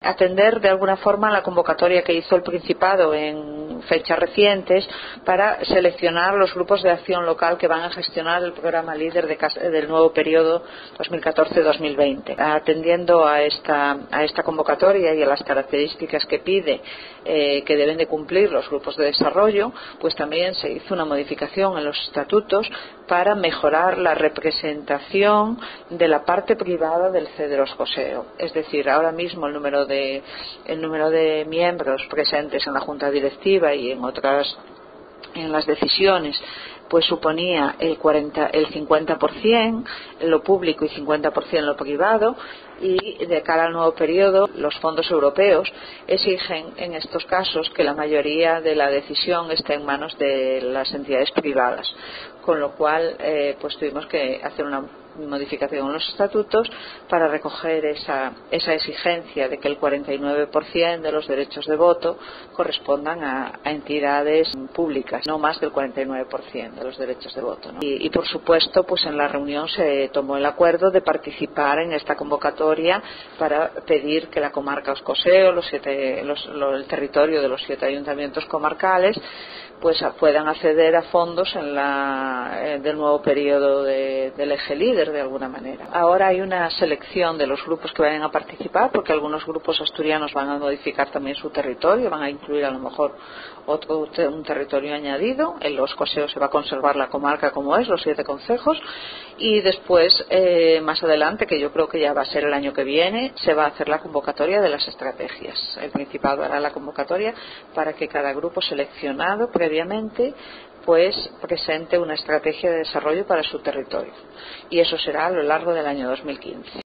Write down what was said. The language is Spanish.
atender de alguna forma la convocatoria que hizo el Principado en fechas recientes para seleccionar los grupos de acción local que van a gestionar el programa líder del nuevo periodo 2014-2020. Atendiendo a esta convocatoria y a las características que pide que deben de cumplir los grupos de desarrollo, pues también se hizo una modificación en los estatutos para mejorar la representación de la parte privada del cedroscoseo. Es decir, ahora mismo el número de miembros presentes en la junta directiva y en las decisiones pues suponía el 50% en lo público y 50% en lo privado, y de cara al nuevo periodo los fondos europeos exigen en estos casos que la mayoría de la decisión esté en manos de las entidades privadas, con lo cual pues tuvimos que hacer una modificación en los estatutos para recoger esa exigencia de que el 49% de los derechos de voto correspondan a entidades públicas, no más del 49% de los derechos de voto, ¿no? Y por supuesto, pues en la reunión se tomó el acuerdo de participar en esta convocatoria para pedir que la comarca Oscoseo, el territorio de los 7 ayuntamientos comarcales, pues puedan acceder a fondos del nuevo periodo del eje líder de alguna manera. Ahora hay una selección de los grupos que vayan a participar, porque algunos grupos asturianos van a modificar también su territorio, van a incluir a lo mejor un territorio añadido. En los Oscoseo se va a conservar la comarca como es, los 7 concejos, y después más adelante, que yo creo que ya va a ser el año que viene, se va a hacer la convocatoria de las estrategias. El Principado hará la convocatoria para que cada grupo seleccionado previamente pues presente una estrategia de desarrollo para su territorio, y eso será a lo largo del año 2015.